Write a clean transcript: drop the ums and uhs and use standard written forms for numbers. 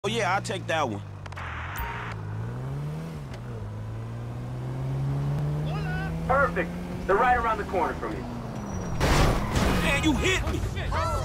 Oh, yeah, I'll take that one. Perfect. They're right around the corner from you. Man, you hit me.